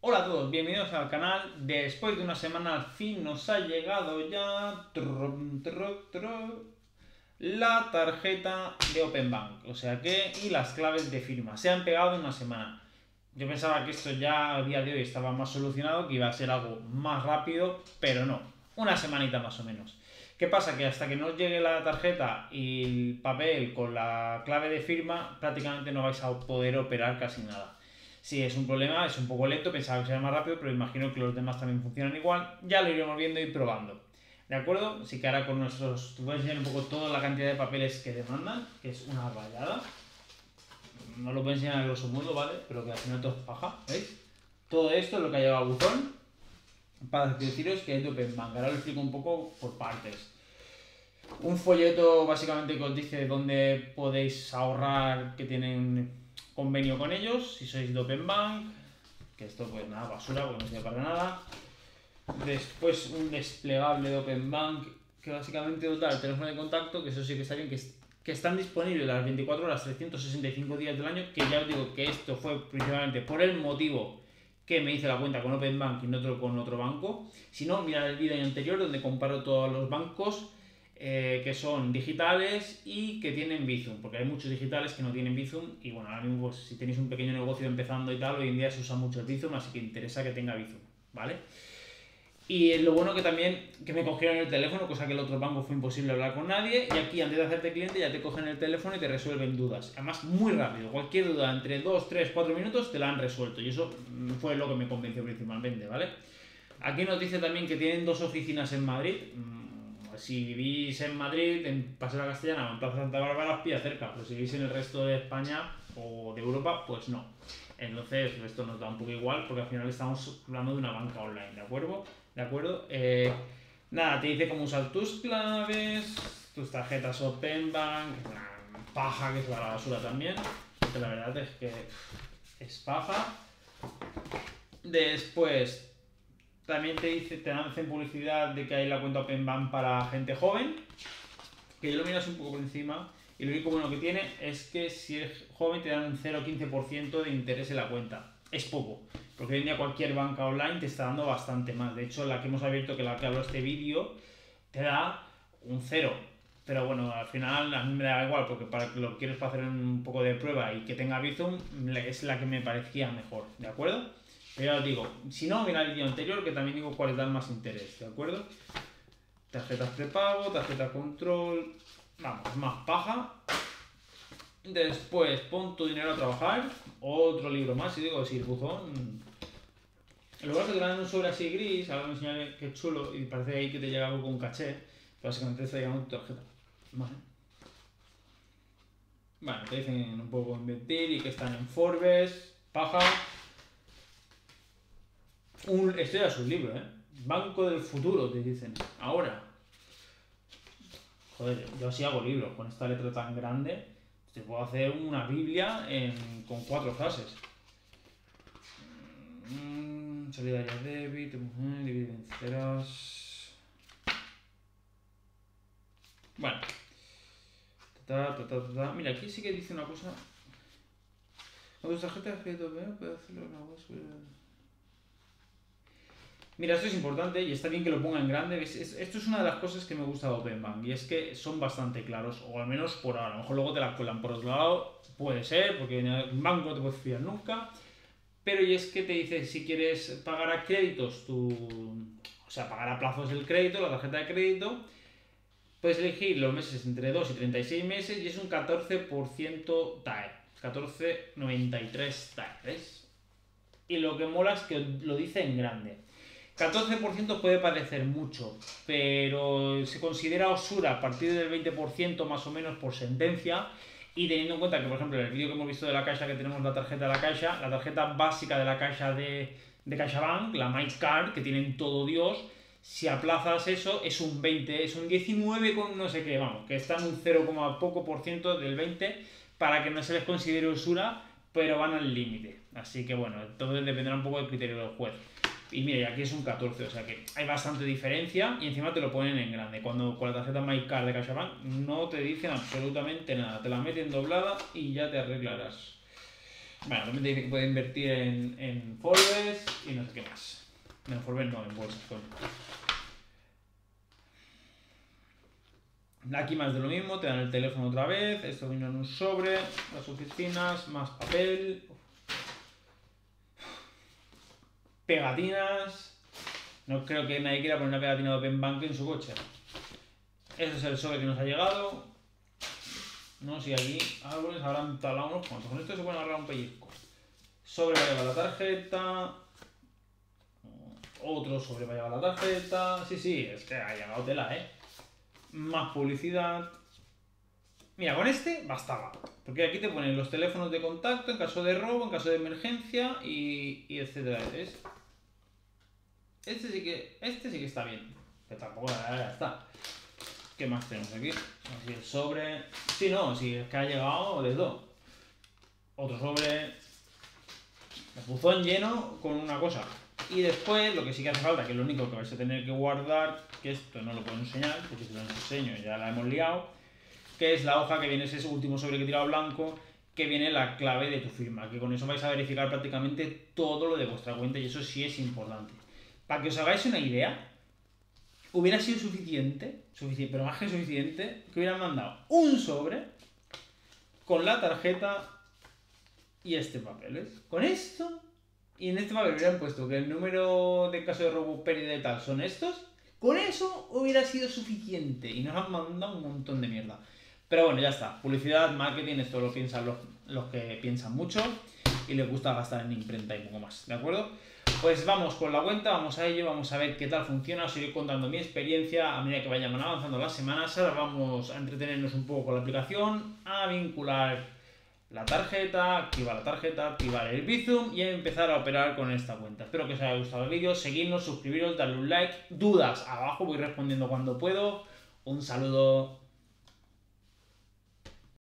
Hola a todos, bienvenidos al canal. Después de una semana al fin nos ha llegado ya la tarjeta de Open Bank, o sea que y las claves de firma. Se han pegado en una semana. Yo pensaba que esto ya a día de hoy estaba más solucionado, que iba a ser algo más rápido, pero no. Una semanita más o menos. ¿Qué pasa? Que hasta que no os llegue la tarjeta y el papel con la clave de firma, prácticamente no vais a poder operar casi nada. Sí, es un problema, es un poco lento, pensaba que sería más rápido, pero imagino que los demás también funcionan igual. Ya lo iremos viendo y probando. ¿De acuerdo? Así que ahora con nuestros... Te voy a enseñar un poco toda la cantidad de papeles que demandan, que es una rayada. No lo voy a enseñar a grosso modo, ¿vale? Pero que al final todo es paja, ¿veis? Todo esto es lo que ha llevado a buzón para deciros que es de Open Bank. Ahora lo explico un poco por partes. Un folleto básicamente que os dice dónde podéis ahorrar, que tienen convenio con ellos, si sois de Open Bank, que esto pues nada, basura, porque no sirve para nada. Después un desplegable de Open Bank que básicamente os da el teléfono de contacto, que eso sí que está bien, que están disponibles las 24 horas, 365 días del año, que ya os digo que esto fue principalmente por el motivo que me hice la cuenta con Open Bank y no otro con otro banco. Si no, mirad el vídeo anterior donde comparo todos los bancos que son digitales y que tienen Bizum, porque hay muchos digitales que no tienen Bizum y bueno, ahora mismo pues, si tenéis un pequeño negocio empezando y tal, hoy en día se usa mucho el Bizum, así que interesa que tenga Bizum, ¿vale? Y lo bueno que también que me cogieron el teléfono, cosa que el otro banco fue imposible hablar con nadie, y aquí antes de hacerte cliente ya te cogen el teléfono y te resuelven dudas. Además, muy rápido, cualquier duda entre 2, 3, 4 minutos te la han resuelto y eso fue lo que me convenció principalmente, ¿vale? Aquí nos dice también que tienen dos oficinas en Madrid. Si vivís en Madrid, en Paseo de la Castellana o en Plaza Santa Bárbara, os pilla cerca, pero si vivís en el resto de España o de Europa, pues no. Entonces, esto nos da un poco igual porque al final estamos hablando de una banca online, ¿de acuerdo? ¿De acuerdo? Nada, te dice cómo usar tus claves, tus tarjetas Open Bank, paja que es la basura también, porque la verdad es que es paja. Después, también te hacen publicidad de que hay la cuenta Open Bank para gente joven, que yo lo miras un poco por encima y lo único bueno que tiene es que si eres joven te dan un 0,15% de interés en la cuenta. Es poco, porque hoy en día cualquier banca online te está dando bastante más. De hecho, la que hemos abierto, que la que hablo este vídeo, te da un cero. Pero bueno, al final a mí me da igual, porque para que lo quieres para hacer un poco de prueba y que tenga Bizum, es la que me parecía mejor, ¿de acuerdo? Pero ya os digo, si no, mira el vídeo anterior que también digo cuáles dan más interés, ¿de acuerdo? Tarjetas prepago, tarjeta control, vamos, más paja. Después, pon tu dinero a trabajar, otro libro más, y digo, si el buzón... En lugar de que te dan un sobre así gris, ahora me enseñaré que es chulo y parece ahí que te llega algo con caché, básicamente te está llegando tu tarjeta. Vale. Bueno, te dicen un poco invertir y que están en Forbes, paja. Esto ya es un libro, ¿eh? Banco del futuro, te dicen. Ahora. Joder, yo así hago libros con esta letra tan grande. Te puedo hacer una Biblia con 4 frases. Solidaridad débit, vencerás. Bueno. Mira, aquí sí que dice una cosa. Con tus tarjetas de crédito, puedes hacerlo en la web. Mira, esto es importante y está bien que lo ponga en grande. Esto es una de las cosas que me gusta de Open Bank y es que son bastante claros, o al menos por ahora. A lo mejor luego te la cuelan por otro lado, puede ser, porque en el banco no te puedes fiar nunca. Pero y es que te dice si quieres pagar a créditos, o sea, pagar a plazos el crédito, la tarjeta de crédito, puedes elegir los meses entre 2 y 36 meses y es un 14% TAE, 14,93 TAE, ¿ves? Y lo que mola es que lo dice en grande. 14% puede parecer mucho, pero se considera usura a partir del 20% más o menos por sentencia. Y teniendo en cuenta que, por ejemplo, en el vídeo que hemos visto de la Caixa, que tenemos la tarjeta de la Caixa, la tarjeta básica de la Caixa de CaixaBank, la MyCard, que tienen todo Dios, si aplazas eso es un 20, es un 19 con no sé qué, vamos, que está en un 0, poco por ciento del 20 para que no se les considere usura, pero van al límite. Así que bueno, entonces dependerá un poco del criterio del juez. Y mira, aquí es un 14, o sea que hay bastante diferencia y encima te lo ponen en grande. Cuando con la tarjeta MyCard de CaixaBank no te dicen absolutamente nada, te la meten doblada y ya te arreglarás. Bueno, también te dice que puede invertir en Forbes y no sé qué más. No, en Forbes no, en bolsas. Aquí más de lo mismo, te dan el teléfono otra vez, esto vino en un sobre, las oficinas, más papel, pegatinas. No creo que nadie quiera poner una pegatina de Open Bank en su coche. Este es el sobre que nos ha llegado. No, si aquí árboles habrán talado unos cuantos. Con esto se pueden agarrar un pellizco. Sobre va a llevar la tarjeta. Otro sobre va a llevar la tarjeta. Sí, es que ha llegado tela, Más publicidad. Mira, con este bastaba. Porque aquí te ponen los teléfonos de contacto en caso de robo, en caso de emergencia y etcétera. Este sí que está bien. Pero tampoco ya está. ¿Qué más tenemos aquí? Así el sobre. Sí, no, sí, es que ha llegado de todo. Otro sobre. El buzón lleno con una cosa. Y después, lo que sí que hace falta, que es lo único que vais a tener que guardar, que esto no lo puedo enseñar, porque si lo enseño ya la hemos liado, que es la hoja que viene, ese último sobre que he tirado blanco, que viene la clave de tu firma, que con eso vais a verificar prácticamente todo lo de vuestra cuenta y eso sí es importante. Para que os hagáis una idea, hubiera sido suficiente, pero más que suficiente, que hubieran mandado un sobre con la tarjeta y este papel. Con esto, y en este papel hubieran puesto que el número de caso de robo, pérdida y tal son estos, con eso hubiera sido suficiente y nos han mandado un montón de mierda. Pero bueno, ya está. Publicidad, marketing, esto lo piensan los que piensan mucho y les gusta gastar en imprenta y poco más, ¿de acuerdo? Pues vamos con la cuenta, vamos a ello, vamos a ver qué tal funciona, os iré contando mi experiencia a medida que vayan avanzando las semanas. Ahora vamos a entretenernos un poco con la aplicación, a vincular la tarjeta, activar el Bizum y a empezar a operar con esta cuenta. Espero que os haya gustado el vídeo, seguidnos, suscribiros, darle un like, dudas abajo, voy respondiendo cuando puedo. Un saludo.